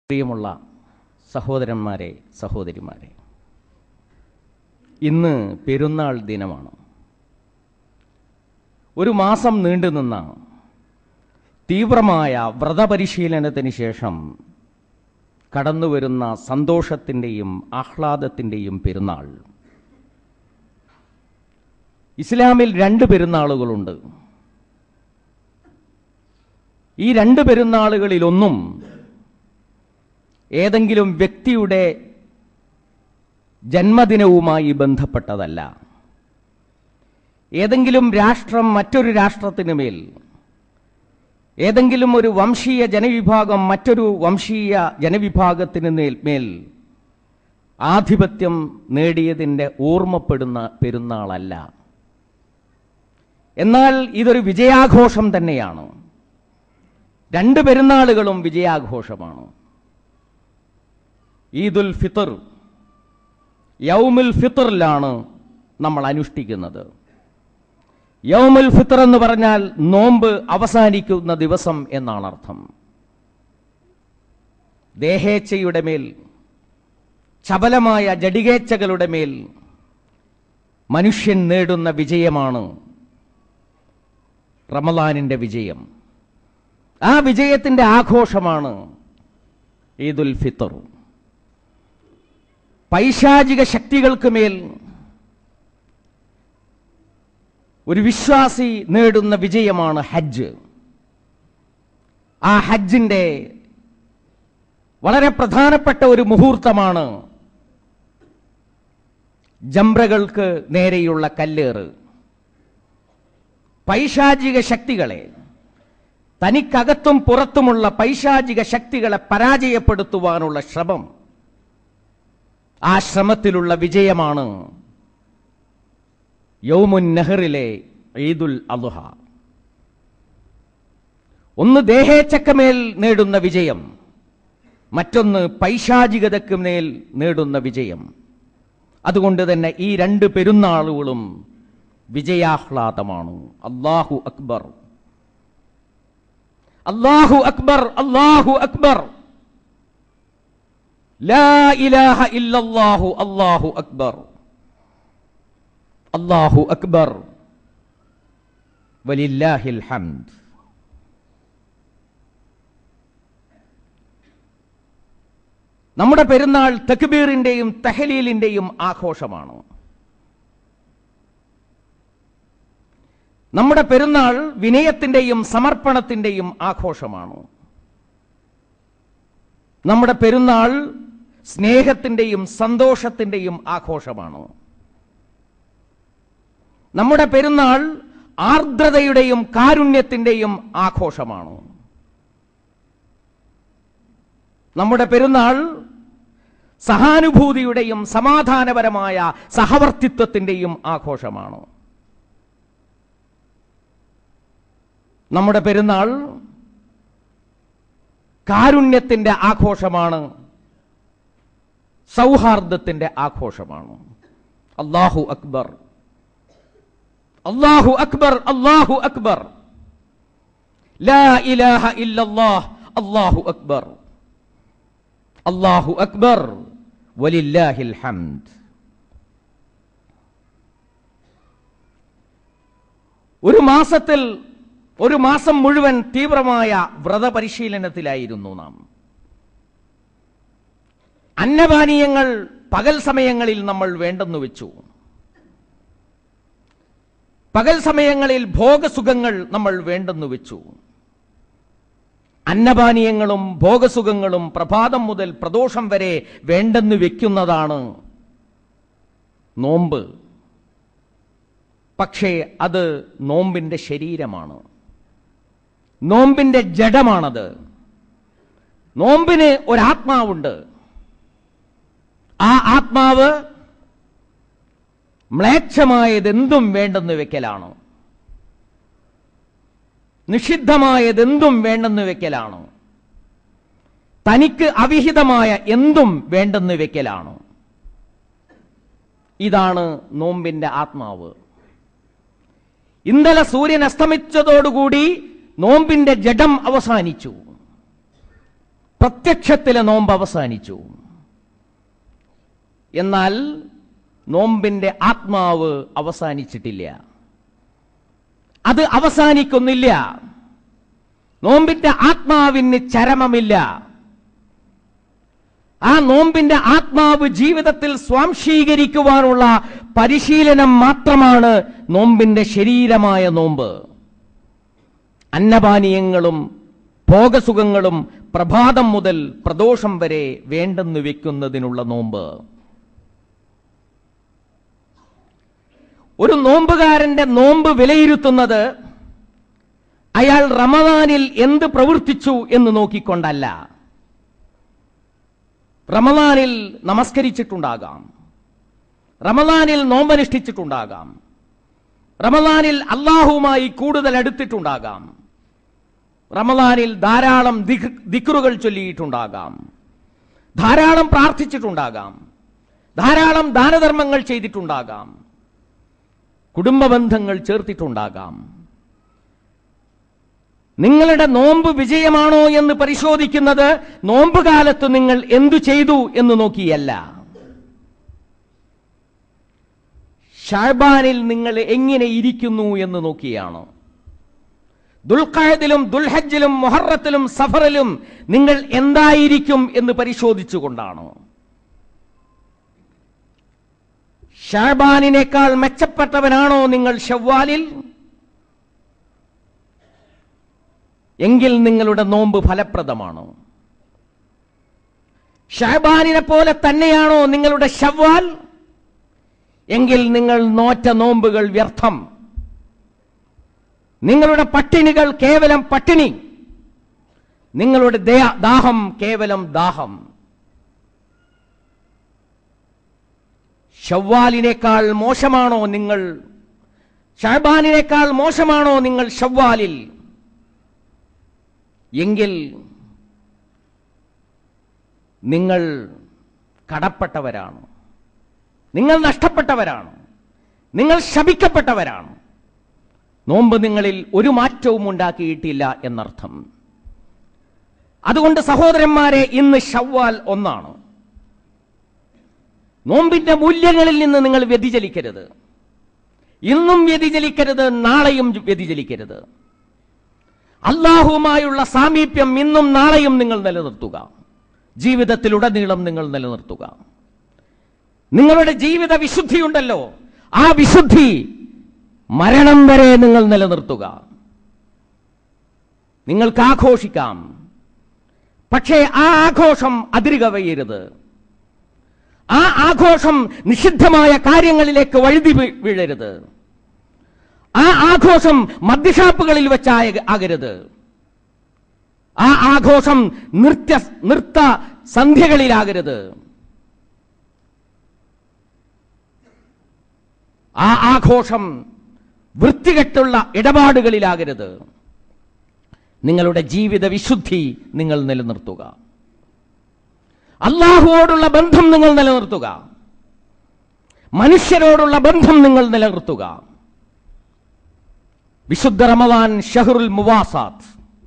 പ്രിയമുള്ള സഹോദരന്മാരെ, സഹോദരിമാരെ, ഇന്ന് പെരുന്നാൾ ദിനമാണ്. ഒരു മാസം നീണ്ടുനിന്ന തീവ്രമായ വ്രതപരിശീലനത്തിന് ശേഷം കടന്നുവരുന്ന സന്തോഷത്തിൻ്റെയും ആഹ്ലാദത്തിൻ്റെയും പെരുന്നാൾ. ഇസ്ലാമിൽ 2 പെരുന്നാളുകളുണ്ട്. ഈ 2 പെരുന്നാളുകളിലൊന്നും ഏതെങ്കിലും വ്യക്തിയുടെ ജന്മദിനവുമായി ബന്ധപ്പെട്ടതല്ല. ഏതെങ്കിലും രാഷ്ട്രം മറ്റൊരു രാഷ്ട്രത്തിന് മേൽ, ഏതെങ്കിലും ഒരു വംശീയ ജനവിഭാഗം മറ്റൊരു വംശീയ ജനവിഭാഗത്തിന് മേൽ ആധിപത്യം നേടിയതിൻ്റെ ഓർമ്മപ്പെടുന്ന പെരുന്നാളല്ല. എന്നാൽ ഇതൊരു വിജയാഘോഷം തന്നെയാണ്. 2 പെരുന്നാളുകളും വിജയാഘോഷമാണ്. ഈദുൽ ഫിത്തർ, യൗമുൽ ഫിത്തറിലാണ് നമ്മൾ അനുഷ്ഠിക്കുന്നത്. യൗമുൽ ഫിത്തർ എന്ന് പറഞ്ഞാൽ നോമ്പ് അവസാനിക്കുന്ന ദിവസം എന്നാണ് അർത്ഥം. ദേഹേച്ഛയുടെ മേൽ, ചപലമായ ജഡികേച്ഛകളുടെ മേൽ മനുഷ്യൻ നേടുന്ന വിജയമാണ് റമളാനിന്റെ വിജയം. ആ വിജയത്തിന്റെ ആഘോഷമാണ് ഈദുൽ ഫിത്തർ. പൈശാചിക ശക്തികൾക്ക് മേൽ ഒരു വിശ്വാസി നേടുന്ന വിജയമാണ് ഹജ്ജ്. ആ ഹജ്ജിന്റെ വളരെ പ്രധാനപ്പെട്ട ഒരു മുഹൂർത്തമാണ് ജംറകൾക്ക് നേരെയുള്ള കല്ലേറ്. പൈശാചിക ശക്തികളെ, തനിക്കകത്തും പുറത്തുമുള്ള പൈശാചിക ശക്തികളെ പരാജയപ്പെടുത്തുവാനുള്ള ശ്രമം, ആ ശ്രമത്തിലുള്ള വിജയമാണ് യൗമുൻ നഹറിലെ ഈദുൽ അദ്ഹ. ഒന്ന് ദേഹേച്ഛക്കമേൽ നേടുന്ന വിജയം, മറ്റൊന്ന് പൈശാചികതയ്ക്ക് മേൽ നേടുന്ന വിജയം. അതുകൊണ്ട് തന്നെ ഈ 2 പെരുന്നാളുകളും വിജയാഹ്ലാദമാണ്. അല്ലാഹു അക്ബർ, അല്ലാഹു അക്ബർ, അല്ലാഹു അക്ബർ, ലാ ഇലാഹ ഇല്ലല്ലാഹു, അല്ലാഹു അക്ബർ, അല്ലാഹു അക്ബർ, വലില്ലാഹിൽ ഹംദ്. നമ്മുടെ പെരുന്നാൾ തക്ബീറിന്റെയും തഹ്ലീലിന്റെയും ആഘോഷമാണ്. നമ്മുടെ പെരുന്നാൾ വിനയത്തിന്റെയും സമർപ്പണത്തിന്റെയും ആഘോഷമാണ്. നമ്മുടെ പെരുന്നാൾ സ്നേഹത്തിന്റെയും സന്തോഷത്തിന്റെയും ആഘോഷമാണ്. നമ്മുടെ പെരുന്നാൾ ആർദ്രതയുടെയും കാരുണ്യത്തിന്റെയും ആഘോഷമാണ്. നമ്മുടെ പെരുന്നാൾ സഹാനുഭൂതിയുടെയും സമാധാനപരമായ സഹവർത്തിത്വത്തിന്റെയും ആഘോഷമാണ്. നമ്മുടെ പെരുന്നാൾ കാരുണ്യത്തിന്റെ ആഘോഷമാണ്, സൗഹാർദ്ദത്തിന്റെ ആഘോഷമാണ്. അല്ലാഹു അക്ബർ, അല്ലാഹു അക്ബർ, അല്ലാഹു അക്ബർ, ലാ ഇലാഹ ഇല്ലല്ലാഹ്, അല്ലാഹു അക്ബർ, അല്ലാഹു അക്ബർ, വലില്ലാഹിൽ ഹംദ്. ഒരു മാസം മുഴുവൻ തീവ്രമായ വ്രതപരിശീലനത്തിലായിരുന്നു നാം. അന്നപാനീയങ്ങൾ പകൽ സമയങ്ങളിൽ നമ്മൾ വേണ്ടെന്ന് വെച്ചു. പകൽ സമയങ്ങളിൽ ഭോഗസുഖങ്ങൾ നമ്മൾ വേണ്ടെന്ന് വെച്ചു. അന്നപാനീയങ്ങളും ഭോഗസുഖങ്ങളും പ്രഭാതം മുതൽ പ്രദോഷം വരെ വേണ്ടെന്ന് വെക്കുന്നതാണ് നോമ്പ്. പക്ഷേ അത് നോമ്പിന്റെ ശരീരമാണ്, നോമ്പിന്റെ ജഡമാണത്. നോമ്പിന് ഒരാത്മാവുണ്ട്. ആ ആത്മാവ് മ്ലേച്ഛമായതെന്തും വേണ്ടെന്ന് വെക്കലാണ്, നിഷിദ്ധമായതെന്തും വേണ്ടെന്ന് വെക്കലാണ്, തനിക്ക് അവിഹിതമായ എന്തും വേണ്ടെന്ന് വെക്കലാണ്. ഇതാണ് നോമ്പിന്റെ ആത്മാവ്. ഇന്നലെ സൂര്യൻ അസ്തമിച്ചതോടുകൂടി നോമ്പിന്റെ ജഡം അവസാനിച്ചു. പ്രത്യക്ഷത്തിലെ നോമ്പ് അവസാനിച്ചു. എന്നാൽ നോമ്പിന്റെ ആത്മാവ് അവസാനിച്ചിട്ടില്ല. അത് അവസാനിക്കുന്നില്ല. നോമ്പിന്റെ ആത്മാവിന് ചരമമില്ല. ആ നോമ്പിന്റെ ആത്മാവ് ജീവിതത്തിൽ സ്വാംശീകരിക്കുവാനുള്ള പരിശീലനം മാത്രമാണ് നോമ്പിന്റെ ശരീരമായ നോമ്പ്. അന്നപാനീയങ്ങളും ഭോഗസുഖങ്ങളും പ്രഭാതം മുതൽ പ്രദോഷം വരെ വേണ്ടെന്ന് വെക്കുന്നതിനുള്ള നോമ്പ്. ഒരു നോമ്പുകാരന്റെ നോമ്പ് വിലയിരുത്തുന്നത് അയാൾ റമദാനിൽ എന്ത് പ്രവർത്തിച്ചു എന്ന് നോക്കിക്കൊണ്ടല്ല. റമദാനിൽ നമസ്കരിച്ചിട്ടുണ്ടാകാം, റമദാനിൽ നോമ്പനുഷ്ഠിച്ചിട്ടുണ്ടാകാം, റമദാനിൽ അല്ലാഹുവുമായി കൂടുതൽ അടുത്തിട്ടുണ്ടാകാം, റമദാനിൽ ധാരാളം ദിക്റുകൾ ചൊല്ലിയിട്ടുണ്ടാകാം, ധാരാളം പ്രാർത്ഥിച്ചിട്ടുണ്ടാകാം, ധാരാളം ദാനധർമ്മങ്ങൾ ചെയ്തിട്ടുണ്ടാകാം, കുടുംബ ബന്ധങ്ങൾ ചേർത്തിട്ടുണ്ടാകാം. നിങ്ങളുടെ നോമ്പ് വിജയമാണോ എന്ന് പരിശോധിക്കുന്നത് നോമ്പ് കാലത്ത് നിങ്ങൾ എന്തു ചെയ്തു എന്ന് നോക്കിയല്ല. ശഅബാനിൽ നിങ്ങൾ എങ്ങനെ ഇരിക്കുന്നു എന്ന് നോക്കിയാണ്. ദുൽഖഅദിലും ദുൽഹജ്ജിലും മുഹറത്തിലും സഫറിലും നിങ്ങൾ എന്തായിരിക്കും എന്ന് പരിശോധിച്ചുകൊണ്ടാണ്. ശഅബാനിനേക്കാൾ മെച്ചപ്പെട്ടവനാണോ നിങ്ങൾ ശവ്വാലിൽ? എങ്കിൽ നിങ്ങളുടെ നോമ്പ് ഫലപ്രദമാണ്. ശഅബാനിനെ പോലെ തന്നെയാണോ നിങ്ങളുടെ ശവ്വാൽ? എങ്കിൽ നിങ്ങൾ നോറ്റ നോമ്പുകൾ വ്യർത്ഥം. നിങ്ങളുടെ പട്ടിണികൾ കേവലം പട്ടിണി, നിങ്ങളുടെ ദാഹം കേവലം ദാഹം. ശവ്വാലിനേക്കാൾ മോശമാണോ നിങ്ങൾ ശഅബാനിനേക്കാൾ മോശമാണോ നിങ്ങൾ ശവ്വാലിൽ? എങ്കിൽ നിങ്ങൾ കടപ്പെട്ടവരാണ്, നിങ്ങൾ നഷ്ടപ്പെട്ടവരാണ്, നിങ്ങൾ ശപിക്കപ്പെട്ടവരാണ്. നോമ്പ് നിങ്ങളിൽ ഒരു മാറ്റവും ഉണ്ടാക്കിയിട്ടില്ല എന്നർത്ഥം. അതുകൊണ്ട് സഹോദരന്മാരെ, ഇന്ന് ശവ്വാൽ 1. നോമ്പിന്റെ മൂല്യങ്ങളിൽ നിന്ന് നിങ്ങൾ വ്യതിചലിക്കരുത്. ഇന്നും വ്യതിചലിക്കരുത്, നാളെയും വ്യതിചലിക്കരുത്. അല്ലാഹുവുമായുള്ള സാമീപ്യം ഇന്നും നാളെയും നിങ്ങൾ നിലനിർത്തുക. ജീവിതത്തിലുടനീളം നിങ്ങൾ നിലനിർത്തുക. നിങ്ങളുടെ ജീവിത വിശുദ്ധിയുണ്ടല്ലോ, ആ വിശുദ്ധി മരണം വരെ നിങ്ങൾ നിലനിർത്തുക. നിങ്ങൾക്ക് ആഘോഷിക്കാം, പക്ഷേ ആ ആഘോഷം അതിരുകവയരുത്. ആ ആഘോഷം നിഷിദ്ധമായ കാര്യങ്ങളിലേക്ക് വഴുതി വീഴരുത്. ആ ആഘോഷം മദ്യഷാപ്പുകളിൽ വെച്ചാകരുത്. ആ ആഘോഷം നൃത്ത സന്ധ്യകളിലാകരുത്. ആ ആഘോഷം വൃത്തികെട്ടുള്ള ഇടപാടുകളിലാകരുത്. നിങ്ങളുടെ ജീവിത വിശുദ്ധി നിങ്ങൾ നിലനിർത്തുക. അല്ലാഹുവോടുള്ള ബന്ധം നിങ്ങൾ നിലനിർത്തുക. മനുഷ്യരോടുള്ള ബന്ധം നിങ്ങൾ നിലനിർത്തുക. വിശുദ്ധ റമദാൻ ഷഹ്റുൽ മുവാസാത്ത്,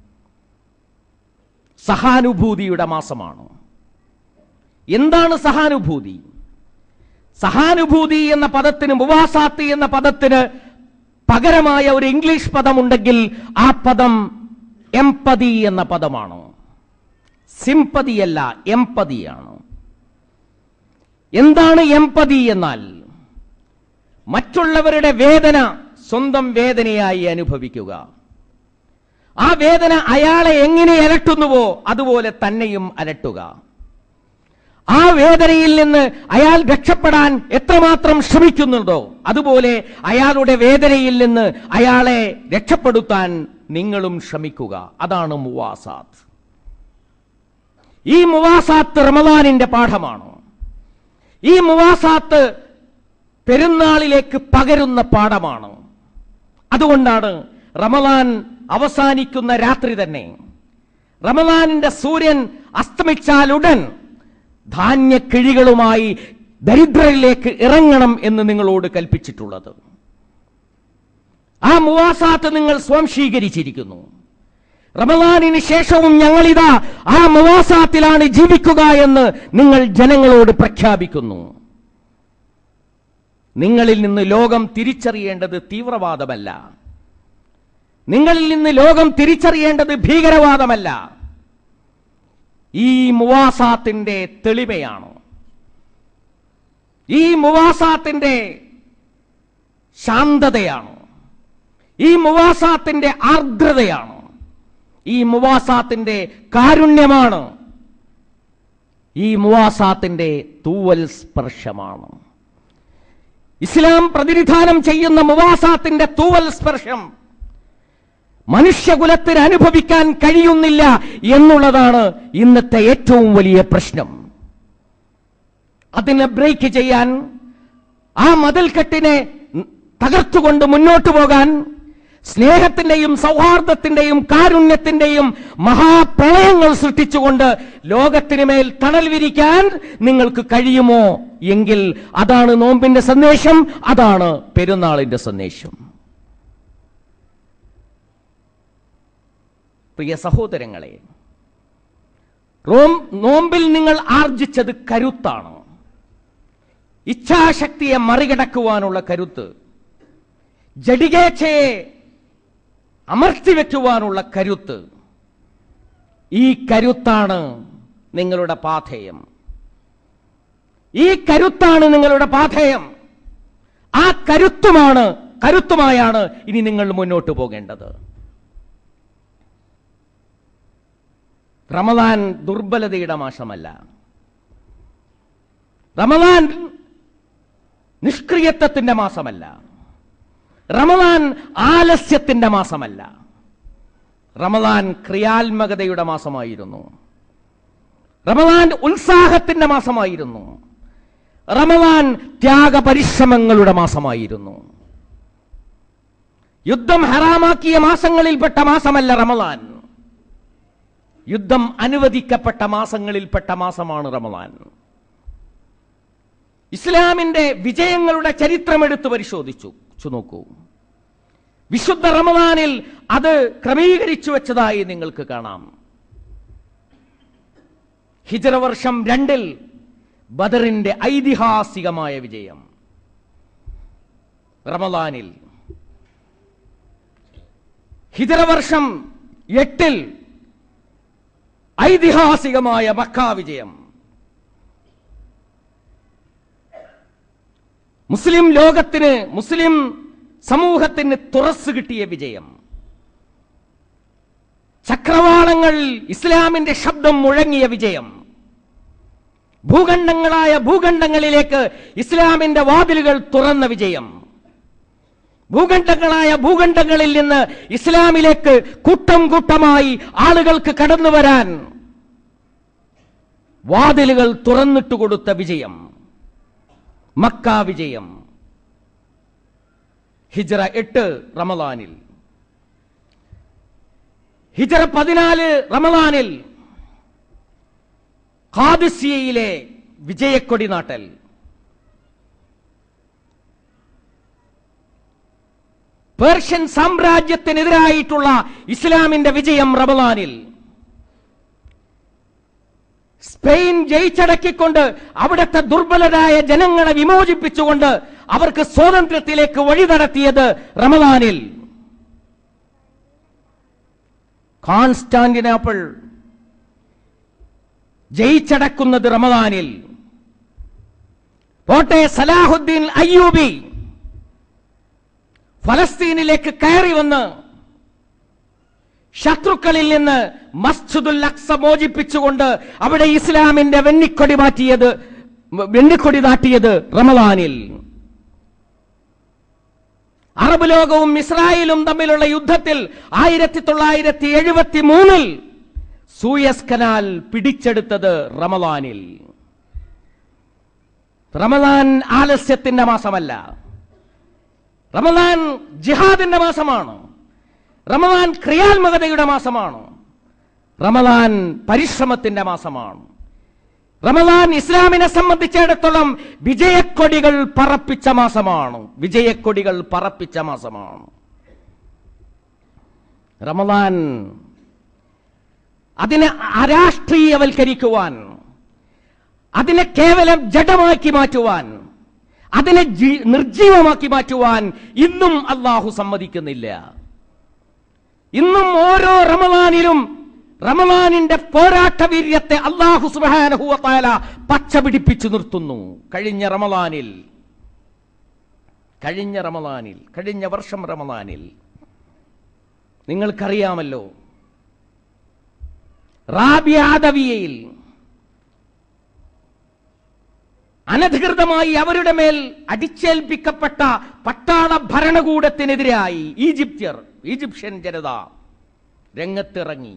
സഹാനുഭൂതിയുടെ മാസമാണ്. എന്താണ് സഹാനുഭൂതി? സഹാനുഭൂതി എന്ന പദത്തിന്, മുവാസാത്ത് എന്ന പദത്തിന് പകരമായ ഒരു ഇംഗ്ലീഷ് പദമുണ്ടെങ്കിൽ ആ പദം എംപതി എന്ന പദമാണ്. സിംപതിയല്ല, എംപതിയാണ്. എന്താണ് എംപതി എന്നാൽ? മറ്റുള്ളവരുടെ വേദന സ്വന്തം വേദനയായി അനുഭവിക്കുക. ആ വേദന അയാളെ എങ്ങനെ അലട്ടുന്നുവോ അതുപോലെ തന്നെയും അലട്ടുക. ആ വേദനയിൽ നിന്ന് അയാൾ രക്ഷപ്പെടാൻ എത്രമാത്രം ശ്രമിക്കുന്നുണ്ടോ അതുപോലെ അയാളുടെ വേദനയിൽ നിന്ന് അയാളെ രക്ഷപ്പെടുത്താൻ നിങ്ങളും ശ്രമിക്കുക. അതാണ് മുവാസാത്ത്. ഈ മുവാസാത്ത് റമദാനിന്റെ പാഠമാണ്. ഈ മുവാസാത്ത് പെരുന്നാളിലേക്ക് പകരുന്ന പാഠമാണ്. അതുകൊണ്ടാണ് റമദാൻ അവസാനിക്കുന്ന രാത്രി തന്നെ, റമദാനിന്റെ സൂര്യൻ അസ്തമിച്ചാലുടൻ ധാന്യക്കിഴികളുമായി ദരിദ്രരിലേക്ക് ഇറങ്ങണം എന്ന് നിങ്ങളോട് കൽപ്പിച്ചിട്ടുള്ളത്. ആ മുവാസാത്ത് നിങ്ങൾ സ്വാംശീകരിച്ചിരിക്കുന്നു. റമദാനിന് ശേഷവും ഞങ്ങളിതാ ആ മുവാസാത്തിലാണ് ജീവിക്കുക എന്ന് നിങ്ങൾ ജനങ്ങളോട് പ്രഖ്യാപിക്കുന്നു. നിങ്ങളിൽ നിന്ന് ലോകം തിരിച്ചറിയേണ്ടത് തീവ്രവാദമല്ല, നിങ്ങളിൽ നിന്ന് ലോകം തിരിച്ചറിയേണ്ടത് ഭീകരവാദമല്ല, ഈ മുവാസാത്തിന്റെ തെളിമയാണ്, ഈ മുവാസാത്തിന്റെ ശാന്തതയാണ്, ഈ മുവാസാത്തിന്റെ ആർദ്രതയാണ്, ഈ മുവാസാത്തിന്റെ കാരുണ്യമാണ്, ഈ മുവാസാത്തിന്റെ തൂവൽ സ്പർശമാണ്. ഇസ്ലാം പ്രതിനിധാനം ചെയ്യുന്ന മുവാസാത്തിന്റെ തൂവൽ സ്പർശം മനുഷ്യകുലത്തിന് അനുഭവിക്കാൻ കഴിയുന്നില്ല എന്നുള്ളതാണ് ഇന്നത്തെ ഏറ്റവും വലിയ പ്രശ്നം. അതിനെ ബ്രേക്ക് ചെയ്യാൻ, ആ മതിൽക്കെട്ടിനെ തകർത്തുകൊണ്ട് മുന്നോട്ടു പോകാൻ, സ്നേഹത്തിന്റെയും സൗഹാർദ്ദത്തിന്റെയും കാരുണ്യത്തിന്റെയും മഹാപ്രളയങ്ങൾ സൃഷ്ടിച്ചുകൊണ്ട് ലോകത്തിന് മേൽ തണൽ വിരിക്കാൻ നിങ്ങൾക്ക് കഴിയുമോ എങ്കിൽ അതാണ് നോമ്പിന്റെ സന്ദേശം, അതാണ് പെരുന്നാളിന്റെ സന്ദേശം. പ്രിയ സഹോദരങ്ങളെ, നോമ്പിൽ നിങ്ങൾ ആർജിച്ചത് കരുത്താണ്, ഇച്ഛാശക്തിയെ മറികടക്കുവാനുള്ള കരുത്ത്, ജഡികേച്ഛയെ അമർത്തിവെക്കുവാനുള്ള കരുത്ത്. ഈ കരുത്താണ് നിങ്ങളുടെ പാഥേയം, ഈ കരുത്താണ് നിങ്ങളുടെ പാഥേയം. ആ കരുത്തുമായാണ് ഇനി നിങ്ങൾ മുന്നോട്ട് പോകേണ്ടത്. റമദാൻ ദുർബലതയുടെ മാസമല്ല, റമദാൻ നിഷ്ക്രിയത്വത്തിന്റെ മാസമല്ല, റമദാൻ ആലസ്യത്തിന്റെ മാസമല്ല. റമദാൻ ക്രിയാത്മകതയുടെ മാസമായിരുന്നു, റമദാൻ ഉത്സാഹത്തിന്റെ മാസമായിരുന്നു, റമദാൻ ത്യാഗപരിശ്രമങ്ങളുടെ മാസമായിരുന്നു. യുദ്ധം ഹറാമാക്കിയ മാസങ്ങളിൽപ്പെട്ട മാസമല്ല റമദാൻ, യുദ്ധം അനുവദിക്കപ്പെട്ട മാസങ്ങളിൽപ്പെട്ട മാസമാണ് റമദാൻ. ഇസ്ലാമിന്റെ വിജയങ്ങളുടെ ചരിത്രമെടുത്ത് പരിശോധിച്ചു നോക്കൂ. വിശുദ്ധ റമദാനിൽ അത് ക്രമീകരിച്ചു വെച്ചതായി നിങ്ങൾക്ക് കാണാം. ഹിജ്റ വർഷം 2 ബദറിന്റെ ഐതിഹാസികമായ വിജയം റമദാനിൽ, ഹിജ്റ വർഷം 8 ഐതിഹാസികമായ മക്ക വിജയം, മുസ്ലിം ലോകത്തിന്, മുസ്ലിം സമൂഹത്തിന് തുറസ് കിട്ടിയ വിജയം, ചക്രവാളങ്ങൾ ഇസ്ലാമിന്റെ ശബ്ദം മുഴങ്ങിയ വിജയം, ഭൂഖണ്ഡങ്ങളിലേക്ക് ഇസ്ലാമിന്റെ വാതിലുകൾ തുറന്ന വിജയം, ഭൂഖണ്ഡങ്ങളിൽ നിന്ന് ഇസ്ലാമിലേക്ക് കൂട്ടം കൂട്ടമായി ആളുകൾക്ക് കടന്നു വരാൻ വാതിലുകൾ തുറന്നിട്ട് കൊടുത്ത വിജയം, മക്ക വിജയം. ഹിജ്റ 8 റമദാനിൽ, ഹിജ്റ 14 റമദാനിൽ ഖാദിസിയയിലെ വിജയക്കൊടി നാട്ടൽ, പേർഷ്യൻ സാമ്രാജ്യത്തിനെതിരായിട്ടുള്ള ഇസ്ലാമിന്റെ വിജയം റമദാനിൽ, സ്പെയിൻ ജയിച്ചടക്കിക്കൊണ്ട് അവിടുത്തെ ദുർബലരായ ജനങ്ങളെ വിമോചിപ്പിച്ചുകൊണ്ട് അവർക്ക് സ്വാതന്ത്ര്യത്തിലേക്ക് വഴി നടത്തിയത് റമദാനിൽ, കോൺസ്റ്റാന്റിനോപ്പിൾ ജയിച്ചടക്കുന്നത് റമദാനിൽ, പോട്ടെ സലാഹുദ്ദീൻ അയ്യൂബി ഫലസ്തീനിലേക്ക് കയറി വന്ന് ശത്രുക്കളിൽ നിന്ന് മസ്ജിദുൽ അഖ്സ മോചിപ്പിച്ചുകൊണ്ട് അവിടെ ഇസ്ലാമിന്റെ വെണ്ണിക്കൊടി നാട്ടിയത് റമദാനിൽ. അറബ് ലോകവും ഇസ്രായേലും തമ്മിലുള്ള യുദ്ധത്തിൽ 1973 സൂയസ് കനാൽ പിടിച്ചെടുത്തത് റമദാനിൽ. റമദാൻ ആലസ്യത്തിന്റെ മാസമല്ല, റമദാൻ ജിഹാദിന്റെ മാസമാണ്, റമദാൻ ക്രിയാത്മകതയുടെ മാസമാണ്, റമദാൻ പരിശ്രമത്തിന്റെ മാസമാണ്. റമദാൻ ഇസ്ലാമിനെ സംബന്ധിച്ചിടത്തോളം വിജയക്കൊടികൾ പറപ്പിച്ച മാസമാണ്, വിജയക്കൊടികൾ പറപ്പിച്ച മാസമാണ്. റമദാൻ അതിനെ അരാഷ്ട്രീയവൽക്കരിക്കുവാൻ, അതിനെ കേവലം ജഡമാക്കി മാറ്റുവാൻ, അതിനെ നിർജീവമാക്കി മാറ്റുവാൻ ഇന്നും അള്ളാഹു സമ്മതിക്കുന്നില്ല. ഇന്നും ഓരോ റമളാനിലും റമളാനിന്റെ പോരാട്ട വീര്യത്തെ അള്ളാഹു സുബ്ഹാനഹു വ തആല പച്ച പിടിപ്പിച്ചു നിർത്തുന്നു. കഴിഞ്ഞ വർഷം റമളാനിൽ നിങ്ങൾക്കറിയാമല്ലോ, റാബിയ അദവിയയിൽ അനധികൃതമായി അവരുടെ മേൽ അടിച്ചേൽപ്പിക്കപ്പെട്ട പട്ടാള ഭരണകൂടത്തിനെതിരായി ഈജിപ്ഷ്യൻ ജനത രംഗത്തിറങ്ങി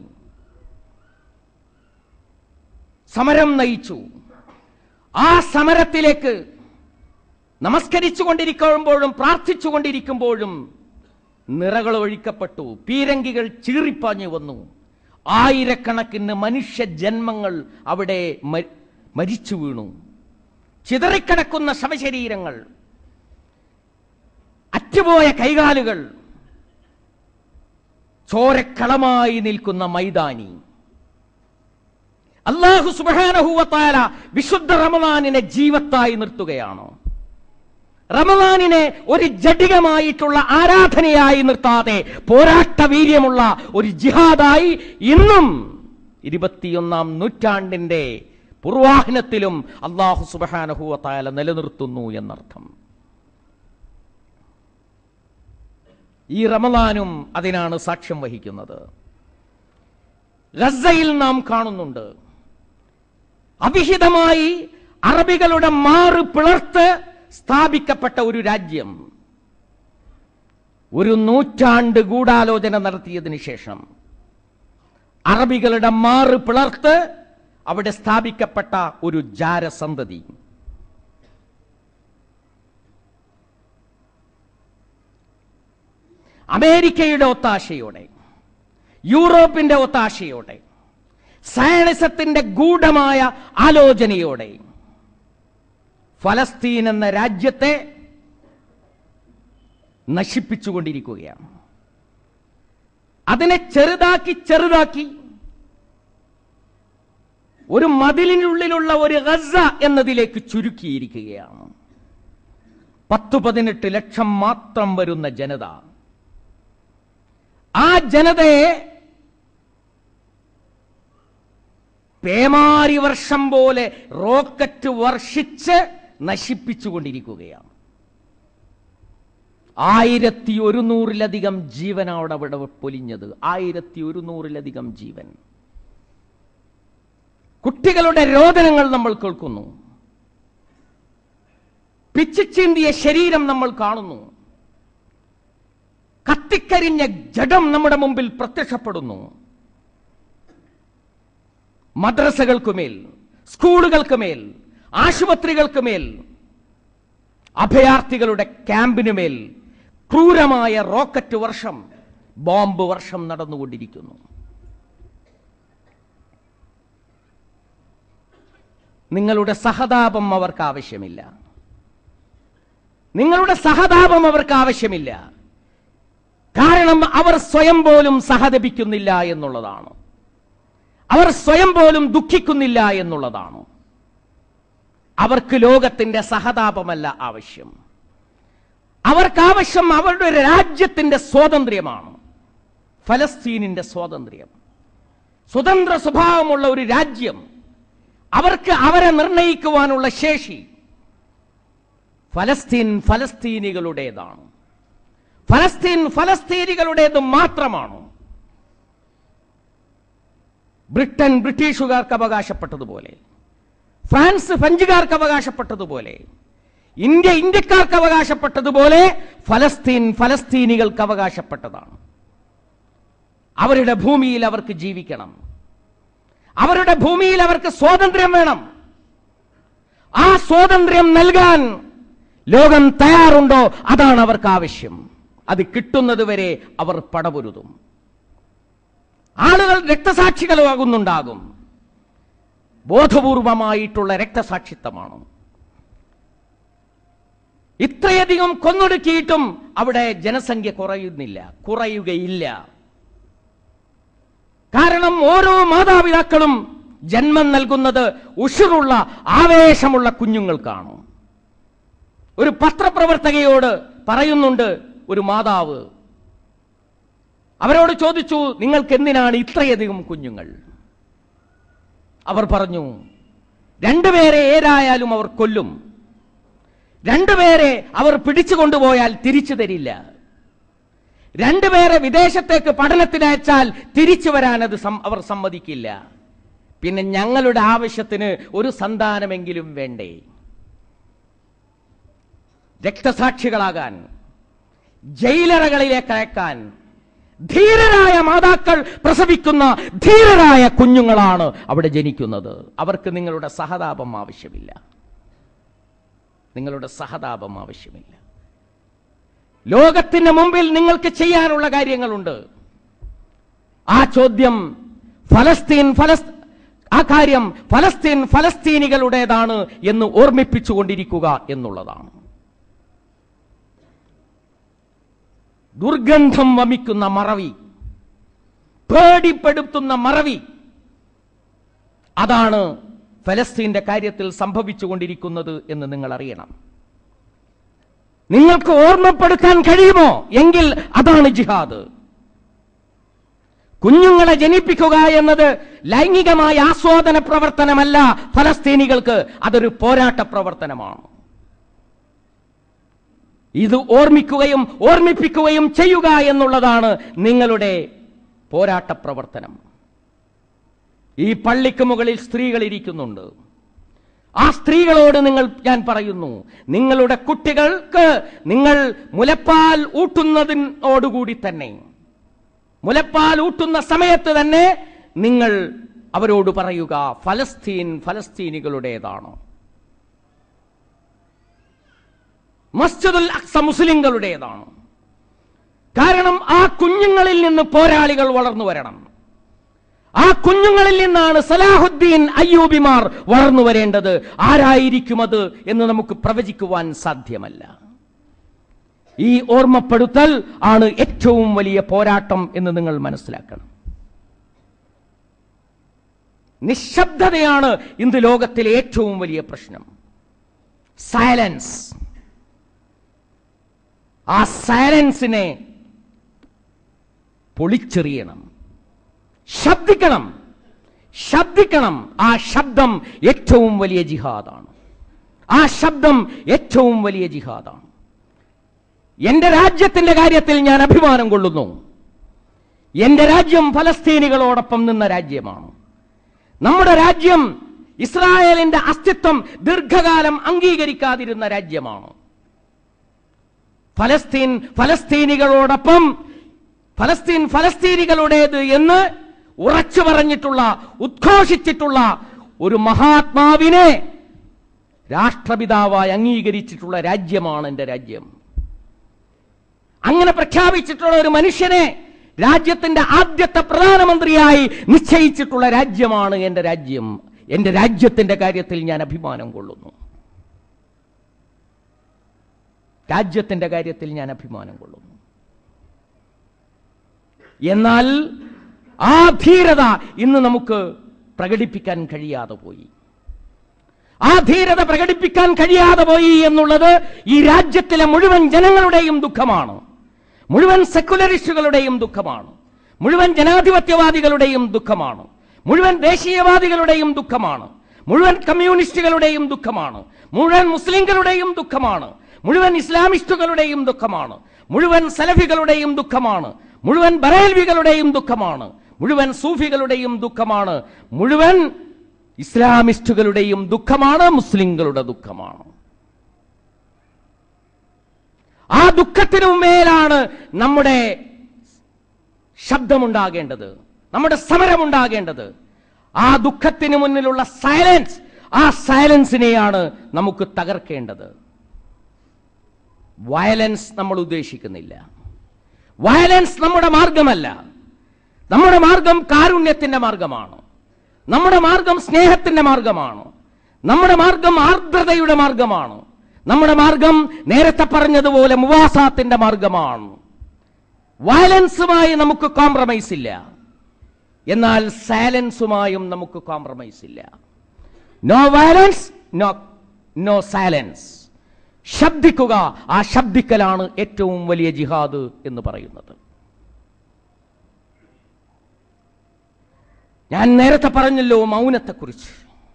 സമരം നയിച്ചു. ആ സമരത്തിലേക്ക് നമസ്കരിച്ചുകൊണ്ടിരിക്കുമ്പോഴും പ്രാർത്ഥിച്ചുകൊണ്ടിരിക്കുമ്പോഴും നിറകൾ ഒഴിക്കപ്പെട്ടു, പീരങ്കികൾ ചീറിപ്പാഞ്ഞു വന്നു. ആയിരക്കണക്കിന് മനുഷ്യ ജന്മങ്ങൾ അവിടെ മരിച്ചു വീണു. ചിതറിക്കിടക്കുന്ന ശവശരീരങ്ങൾ, അറ്റുപോയ കൈകാലുകൾ, ചോരക്കളമായി നിൽക്കുന്ന മൈതാനി. അല്ലാഹു സുബ്ഹാനഹു വ തആല വിശുദ്ധ റമളാനിനെ ജീവത്തായി നിർത്തുകയാണ്. റമളാനിനെ ഒരു ജഡികമായിട്ടുള്ള ആരാധനയായി നിർത്താതെ പോരാട്ട വീര്യമുള്ള ഒരു ജിഹാദായി ഇന്നും 21ാം നൂറ്റാണ്ടിന്റെ പൂർവാഹനത്തിലും അല്ലാഹു സുബ്ഹാനഹു വ തആല നിലനിർത്തുന്നു എന്നർത്ഥം. ഈ റമളാനും അതിനാണ് സാക്ഷ്യം വഹിക്കുന്നത്. ഗസയിൽ നാം കാണുന്നുണ്ട്, അവിഹിതമായി അറബികളുടെ മാറ് പിളർത്ത് സ്ഥാപിക്കപ്പെട്ട ഒരു രാജ്യം. ഒരു നൂറ്റാണ്ട് ഗൂഢാലോചന നടത്തിയതിനു ശേഷം അറബികളുടെ മാറ് പിളർത്ത് അവിടെ സ്ഥാപിക്കപ്പെട്ട ഒരു ജാരസന്തതി. അമേരിക്കയുടെ ഒത്താശയോടെ, യൂറോപ്പിന്റെ ഒത്താശയോടെ, സയനിസത്തിന്റെ ഗൂഢമായ ആലോചനയോടെ ഫലസ്തീൻ എന്ന രാജ്യത്തെ നശിപ്പിച്ചുകൊണ്ടിരിക്കുകയാണ്. അതിനെ ചെറുതാക്കി ഒരു മതിലിനുള്ളിലുള്ള ഒരു ഗസ എന്നതിലേക്ക് ചുരുക്കിയിരിക്കുകയാണ്. 10-18 ലക്ഷം മാത്രം വരുന്ന ജനത. ആ ജനതയെ പേമാരി വർഷം പോലെ റോക്കറ്റ് വർഷിച്ച് നശിപ്പിച്ചുകൊണ്ടിരിക്കുകയാണ്. 1100-ലധികം ജീവനാണ് അവിടെ പൊലിഞ്ഞത്. 1100-ലധികം ജീവൻ. കുട്ടികളുടെ രോദനങ്ങൾ നമ്മൾ കേൾക്കുന്നു. പിച്ചിച്ചീന്തിയ ശരീരം നമ്മൾ കാണുന്നു. കത്തിക്കരിഞ്ഞ ജഡം നമ്മുടെ മുമ്പിൽ പ്രത്യക്ഷപ്പെടുന്നു. മദ്രസകൾക്കുമേൽ, സ്കൂളുകൾക്കുമേൽ, ആശുപത്രികൾക്കുമേൽ, അഭയാർത്ഥികളുടെ ക്യാമ്പിനുമേൽ ക്രൂരമായ റോക്കറ്റ് വർഷം, ബോംബ് വർഷം നടന്നുകൊണ്ടിരിക്കുന്നു. നിങ്ങളുടെ സഹതാപം അവർക്ക് ആവശ്യമില്ല. നിങ്ങളുടെ സഹതാപം അവർക്ക് ആവശ്യമില്ല. കാരണം അവർ സ്വയം പോലും സഹതപിക്കുന്നില്ല എന്നുള്ളതാണ്. അവർ സ്വയം പോലും ദുഃഖിക്കുന്നില്ല എന്നുള്ളതാണ്. അവർക്ക് ലോകത്തിന്റെ സഹതാപമല്ല ആവശ്യം. അവർക്കാവശ്യം അവരുടെ രാജ്യത്തിന്റെ സ്വാതന്ത്ര്യമാണ്. ഫലസ്തീനിന്റെ സ്വാതന്ത്ര്യം, സ്വതന്ത്ര സ്വഭാവമുള്ള ഒരു രാജ്യം, അവർക്ക് അവരെ നിർണയിക്കുവാനുള്ള ശേഷി. ഫലസ്തീൻ ഫലസ്തീനികളുടേതാണ്. ഫലസ്തീൻ ഫലസ്തീനികളുടേത് മാത്രമാണ്. ബ്രിട്ടൻ ബ്രിട്ടീഷുകാർക്ക് അവകാശപ്പെട്ടതുപോലെ, ഫ്രാൻസ് ഫ്രഞ്ചുകാർക്ക് അവകാശപ്പെട്ടതുപോലെ, ഇന്ത്യ ഇന്ത്യക്കാർക്ക് അവകാശപ്പെട്ടതുപോലെ ഫലസ്തീൻ ഫലസ്തീനികൾക്ക് അവകാശപ്പെട്ടതാണ്. അവരുടെ ഭൂമിയിൽ അവർക്ക് ജീവിക്കണം. അവരുടെ ഭൂമിയിൽ അവർക്ക് സ്വാതന്ത്ര്യം വേണം. ആ സ്വാതന്ത്ര്യം നൽകാൻ ലോകം തയ്യാറുണ്ടോ? അതാണ് അവർക്ക് ആവശ്യം. അത് കിട്ടുന്നത് വരെ അവർ പടപൊരുതും. ആളുകൾ രക്തസാക്ഷികളാകുന്നുണ്ടാകും. ബോധപൂർവമായിട്ടുള്ള രക്തസാക്ഷിത്വമാണ്. ഇത്രയധികം കൊന്നൊടുക്കിയിട്ടും അവിടെ ജനസംഖ്യ കുറയുകയില്ല. കാരണം ഓരോ മാതാപിതാക്കളും ജന്മം നൽകുന്നത് ഉശിറുള്ള ആവേശമുള്ള കുഞ്ഞുങ്ങൾക്കാണ്. ഒരു പത്രപ്രവർത്തകയോട് പറയുന്നുണ്ട് ഒരു മാതാവ്, അവരോട് ചോദിച്ചു, നിങ്ങൾക്ക് എന്തിനാണ് ഇത്രയധികം കുഞ്ഞുങ്ങൾ? അവർ പറഞ്ഞു, രണ്ടുപേരെ ഏതായാലും അവർ കൊല്ലും, രണ്ടുപേരെ അവർ പിടിച്ചു കൊണ്ടുപോയാൽ തിരിച്ചു തരില്ല, രണ്ടുപേരെ വിദേശത്തേക്ക് പഠനത്തിനയച്ചാൽ തിരിച്ചു വരാൻ അവർ സമ്മതിക്കില്ല, പിന്നെ ഞങ്ങളുടെ ആവശ്യത്തിന് ഒരു സന്താനമെങ്കിലും വേണ്ടേ? രക്തസാക്ഷികളാകാൻ, ജയിലറകളിലേക്ക് അയക്കാൻ ധീരരായ മാതാക്കൾ പ്രസവിക്കുന്ന ധീരരായ കുഞ്ഞുങ്ങളാണ് അവിടെ ജനിക്കുന്നത്. അവർക്ക് നിങ്ങളുടെ സഹതാപം ആവശ്യമില്ല, നിങ്ങളുടെ സഹതാപം ആവശ്യമില്ല. ലോകത്തിന് മുമ്പിൽ നിങ്ങൾക്ക് ചെയ്യാനുള്ള കാര്യങ്ങളുണ്ട്. ആ ചോദ്യം ഫലസ്തീനികളുടേതാണ് എന്ന് ഓർമ്മിപ്പിച്ചുകൊണ്ടിരിക്കുക എന്നുള്ളതാണ്. ദുർഗന്ധം വമിക്കുന്ന മറവി, പേടിപ്പെടുത്തുന്ന മറവി, അതാണ് ഫലസ്തീന്റെ കാര്യത്തിൽ സംഭവിച്ചുകൊണ്ടിരിക്കുന്നത് എന്ന് നിങ്ങൾ അറിയണം. നിങ്ങൾക്ക് ഓർമ്മപ്പെടുത്താൻ കഴിയുമോ? എങ്കിൽ അതാണ് ജിഹാദ്. കുഞ്ഞുങ്ങളെ ജനിപ്പിക്കുക എന്നത് ലൈംഗികമായ ആസ്വാദന പ്രവർത്തനമല്ല. ഫലസ്തീനികൾക്ക് അതൊരു പോരാട്ട പ്രവർത്തനമാണ്. ഇത് ഓർമ്മിക്കുകയും ഓർമ്മിപ്പിക്കുകയും ചെയ്യുക എന്നുള്ളതാണ് നിങ്ങളുടെ പോരാട്ട പ്രവർത്തനം. ഈ പള്ളിക്ക് മുകളിൽ സ്ത്രീകൾ ഇരിക്കുന്നുണ്ട്. ആ സ്ത്രീകളോട് ഞാൻ പറയുന്നു, നിങ്ങളുടെ കുട്ടികൾക്ക് നിങ്ങൾ മുലപ്പാൽ ഊട്ടുന്നതിനോടുകൂടി തന്നെ, മുലപ്പാൽ ഊട്ടുന്ന സമയത്ത് തന്നെ നിങ്ങൾ അവരോട് പറയുക, ഫലസ്തീനികളുടേതാണ്, മസ്ജിദുൽ അഖ്സ മുസ്ലിങ്ങളുടേതാണ്. കാരണം ആ കുഞ്ഞുങ്ങളിൽ നിന്ന് പോരാളികൾ വളർന്നു വരണം. ആ കുഞ്ഞുങ്ങളിൽ നിന്നാണ് സലാഹുദ്ദീൻ അയ്യൂബിമാർ വളർന്നു വരേണ്ടത്. ആരായിരിക്കും അത് എന്ന് നമുക്ക് പ്രവചിക്കുവാൻ സാധ്യമല്ല. ഈ ഓർമ്മപ്പെടുത്തൽ ആണ് ഏറ്റവും വലിയ പോരാട്ടം എന്ന് നിങ്ങൾ മനസ്സിലാക്കണം. നിശബ്ദതയാണ് ഇന്ന് ലോകത്തിലെ ഏറ്റവും വലിയ പ്രശ്നം. സൈലൻസ്. ആ സൈലൻസിനെ പൊളിച്ചെറിയണം. ശബ്ദിക്കണം. ആ ശബ്ദം ഏറ്റവും വലിയ ജിഹാദാണ്. ആ ശബ്ദം ഏറ്റവും വലിയ ജിഹാദാണ്. എന്റെ രാജ്യത്തിന്റെ കാര്യത്തിൽ ഞാൻ അഭിമാനം കൊള്ളുന്നു. എന്റെ രാജ്യം ഫലസ്തീനികളോടൊപ്പം നിന്ന രാജ്യമാണ്. നമ്മുടെ രാജ്യം ഇസ്രായേലിന്റെ അസ്തിത്വം ദീർഘകാലം അംഗീകരിക്കാതിരുന്ന രാജ്യമാണ്. ഫലസ്തീനികളോടൊപ്പം ഫലസ്തീനികളുടേത് എന്ന് ഉറച്ചു പറഞ്ഞിട്ടുള്ള, ഉദ്ഘോഷിച്ചിട്ടുള്ള ഒരു മഹാത്മാവിനെ രാഷ്ട്രപിതാവായി അംഗീകരിച്ചിട്ടുള്ള രാജ്യമാണ് എന്റെ രാജ്യം. അങ്ങനെ പ്രഖ്യാപിച്ചിട്ടുള്ള ഒരു മനുഷ്യനെ രാജ്യത്തിന്റെ ആദ്യത്തെ പ്രധാനമന്ത്രിയായി നിശ്ചയിച്ചിട്ടുള്ള രാജ്യമാണ് എന്റെ രാജ്യം. എന്റെ രാജ്യത്തിന്റെ കാര്യത്തിൽ ഞാൻ അഭിമാനം കൊള്ളുന്നു. രാജ്യത്തിന്റെ കാര്യത്തിൽ ഞാൻ അഭിമാനം കൊള്ളുന്നു. എന്നാൽ ആ ധീരത ഇന്ന് നമുക്ക് പ്രകടിപ്പിക്കാൻ കഴിയാതെ പോയി. ആ ധീരത പ്രകടിപ്പിക്കാൻ കഴിയാതെ പോയി എന്നുള്ളത് ഈ രാജ്യത്തിലെ മുഴുവൻ ജനങ്ങളുടെയും ദുഃഖമാണ്. മുഴുവൻ സെക്കുലറിസ്റ്റുകളുടെയും ദുഃഖമാണ്. മുഴുവൻ ജനാധിപത്യവാദികളുടെയും ദുഃഖമാണ്. മുഴുവൻ ദേശീയവാദികളുടെയും ദുഃഖമാണ്. മുഴുവൻ കമ്മ്യൂണിസ്റ്റുകളുടെയും ദുഃഖമാണ്. മുഴുവൻ മുസ്ലിങ്ങളുടെയും ദുഃഖമാണ്. മുഴുവൻ ഇസ്ലാമിസ്റ്റുകളുടെയും ദുഃഖമാണ്. മുഴുവൻ സലഫികളുടെയും ദുഃഖമാണ്. മുഴുവൻ ബറേൽവികളുടെയും ദുഃഖമാണ്. മുഴുവൻ സൂഫികളുടെയും ദുഃഖമാണ്. മുഴുവൻ ഇസ്ലാമിസ്റ്റുകളുടെയും ദുഃഖമാണ്. മുസ്ലിങ്ങളുടെ ദുഃഖമാണ്. ആ ദുഃഖത്തിനു മേലാണ് നമ്മുടെ ശബ്ദമുണ്ടാകേണ്ടത്, നമ്മുടെ സമരമുണ്ടാകേണ്ടത്. ആ ദുഃഖത്തിന് മുന്നിലുള്ള സൈലൻസ്, ആ സൈലൻസിനെയാണ് നമുക്ക് തകർക്കേണ്ടത്. വയലൻസ് നമ്മൾ ഉദ്ദേശിക്കുന്നില്ല. വയലൻസ് നമ്മുടെ മാർഗമല്ല. നമ്മുടെ മാർഗം കാരുണ്യത്തിന്റെ മാർഗമാണ്. നമ്മുടെ മാർഗം സ്നേഹത്തിന്റെ മാർഗമാണ്. നമ്മുടെ മാർഗം ആർദ്രതയുടെ മാർഗമാണ്. നമ്മുടെ മാർഗം നേരത്തെ പറഞ്ഞതുപോലെ മുവാസാത്തിന്റെ മാർഗമാണ്. വയലൻസുമായി നമുക്ക് കോംപ്രമൈസ് ഇല്ല. എന്നാൽ സൈലൻസുമായും നമുക്ക് കോംപ്രമൈസ് ഇല്ല. No violence, no silence. ശബ്ദിക്കുക, ആ ശബ്ദിക്കലാണ് ഏറ്റവും വലിയ ജിഹാദ് എന്ന് പറയുന്നത്. ഞാൻ നേരത്തെ പറഞ്ഞല്ലോ മൗനത്തെക്കുറിച്ച്.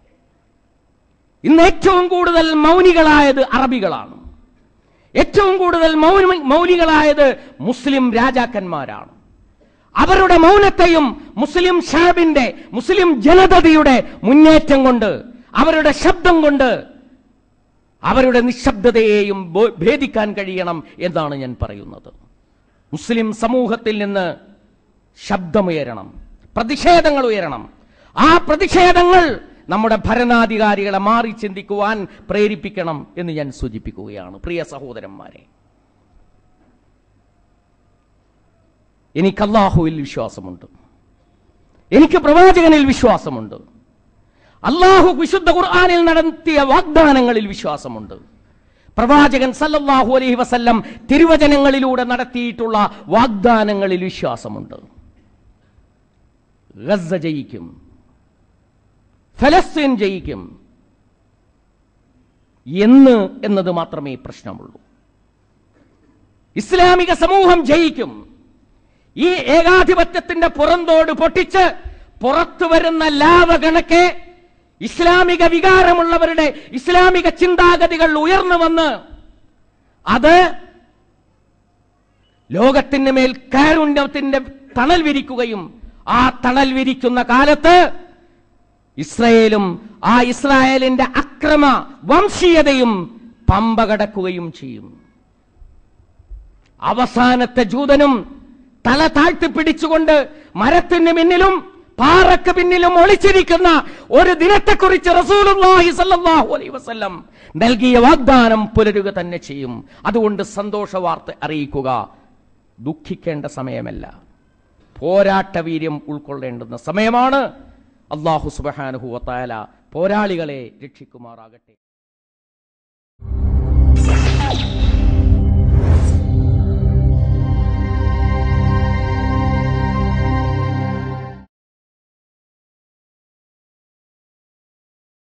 ഇന്ന് ഏറ്റവും കൂടുതൽ മൗനികളായത് അറബികളാണ്. ഏറ്റവും കൂടുതൽ മൗനികളായത് മുസ്ലിം രാജാക്കന്മാരാണ്. അവരുടെ മൗനത്തെയും മുസ്ലിം ഷാബിന്റെ, മുസ്ലിം ജനതയുടെ മുന്നേറ്റം കൊണ്ട്, അവരുടെ ശബ്ദം കൊണ്ട് അവരുടെ നിശബ്ദതയെയും ഭേദിക്കാൻ കഴിയണം എന്നാണ് ഞാൻ പറയുന്നത്. മുസ്ലിം സമൂഹത്തിൽ നിന്ന് ശബ്ദമുയരണം, പ്രതിഷേധങ്ങൾ ഉയരണം. ആ പ്രതിഷേധങ്ങൾ നമ്മുടെ ഭരണാധികാരികളെ മാറി ചിന്തിക്കുവാൻ പ്രേരിപ്പിക്കണം എന്ന് ഞാൻ സൂചിപ്പിക്കുകയാണ്. പ്രിയ സഹോദരന്മാരെ, എനിക്ക് അല്ലാഹുവിൽ വിശ്വാസമുണ്ട്, എനിക്ക് പ്രവാചകനിൽ വിശ്വാസമുണ്ട്, അല്ലാഹു വിശുദ്ധ ഖുർആനിൽ നടത്തിയ വാഗ്ദാനങ്ങളിൽ വിശ്വാസമുണ്ട്, പ്രവാചകൻ സല്ലല്ലാഹു അലൈഹി വസല്ലം തിരുവചനങ്ങളിലൂടെ നടത്തിയിട്ടുള്ള വാഗ്ദാനങ്ങളിൽ വിശ്വാസമുണ്ട്. ഗസ ജയിക്കും, ഫലസ്തീൻ ജയിക്കും എന്നത് മാത്രമേ പ്രശ്നമുള്ളൂ. ഇസ്ലാമിക സമൂഹം ജയിക്കും. ഈ ഏകാധിപത്യത്തിന്റെ പുറന്തോട് പൊട്ടിച്ച് പുറത്തു വരുന്ന ലാവ കണക്കെ ഇസ്ലാമിക വികാരമുള്ളവരുടെ ഇസ്ലാമിക ചിന്താഗതികൾ ഉയർന്നു വന്ന് അത് ലോകത്തിന് മേൽ കാരുണ്യത്തിന്റെ തണൽ വിരിക്കുകയും ആ തണൽ വിരിക്കുന്ന കാലത്ത് ഇസ്രായേലും ആ ഇസ്രായേലിന്റെ അക്രമ വംശീയതയും പമ്പ കടക്കുകയും ചെയ്യും. അവസാനത്തെ ജൂതനും തല താഴ്ത്തി പിടിച്ചുകൊണ്ട് മരത്തിന് പിന്നിലും പാറക്ക് പിന്നിലും ഒളിച്ചിരിക്കുന്ന ഒരു ദിനത്തെക്കുറിച്ച് റസൂലുള്ളാഹി സ്വല്ലല്ലാഹു അലൈഹി വസല്ലം നൽകിയ വാഗ്ദാനം പുലരുക തന്നെ ചെയ്യും. അതുകൊണ്ട് സന്തോഷ വാർത്ത അറിയിക്കുക, ദുഃഖിക്കേണ്ട സമയമല്ല, പോരാട്ട വീര്യം ഉൾക്കൊള്ളേണ്ടുന്ന സമയമാണ്. അല്ലാഹു സുബ്ഹാനഹു വ തആല പോരാളികളെ രക്ഷിക്കുമാറാകട്ടെ.